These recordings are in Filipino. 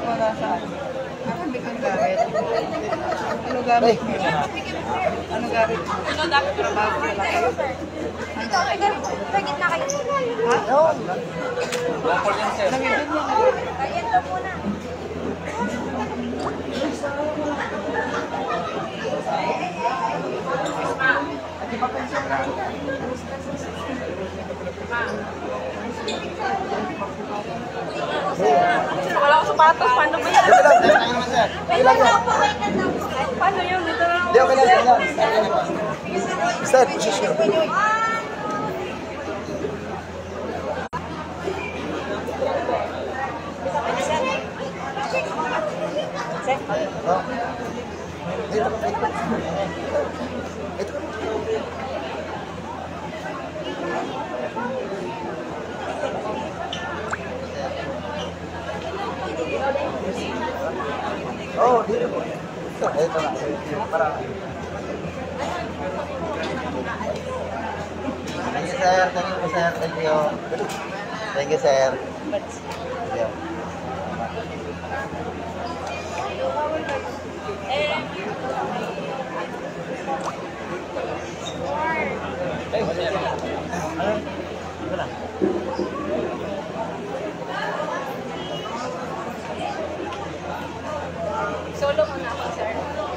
Wala saan. Ang gamit. Ano gamit mo? Ano gamit mo? Ano dapat Trabaho ka lang. Ito, pagit na kayo. Ha? Oo. Nangibig niya. Ayan lang muna. Wala akong sapatos, paano ba yan? Wait lang po, wait lang po. Paano yun? Dito lang ako. Okay lang. Start, position. Oh, dito po. Ito na. Para. Thank you, sir. Thank you, sir. Thank you. Thank you, sir. Yeah. Solo muna ako, sir.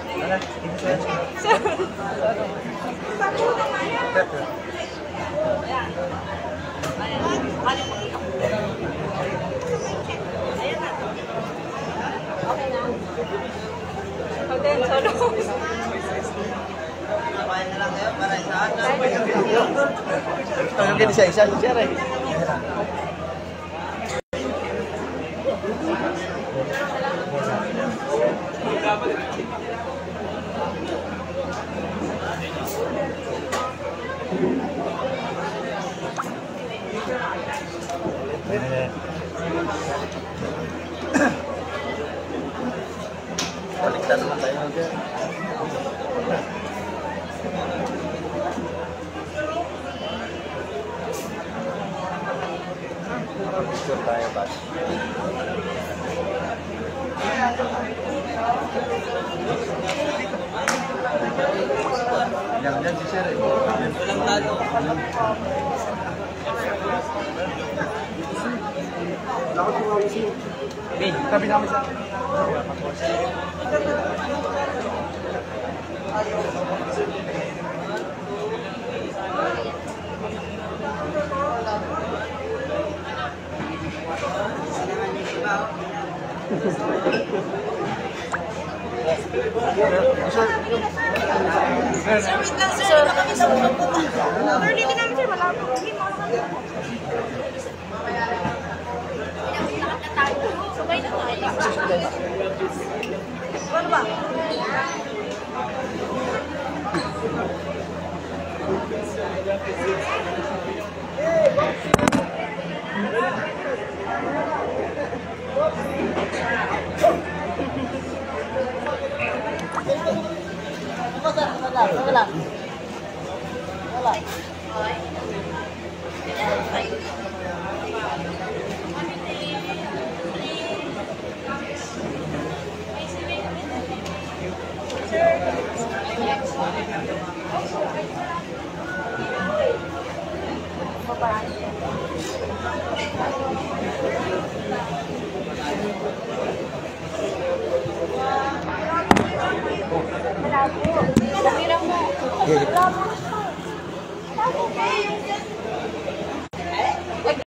Okay na. Okay, solo. Ang ganda siya, isa siya rin. Baliktad naman tayo ng dyan. Picture tayo ba? Yan si Sir. Walang talo. Tabi namin sa Ano ba? Wala po. Wala mo.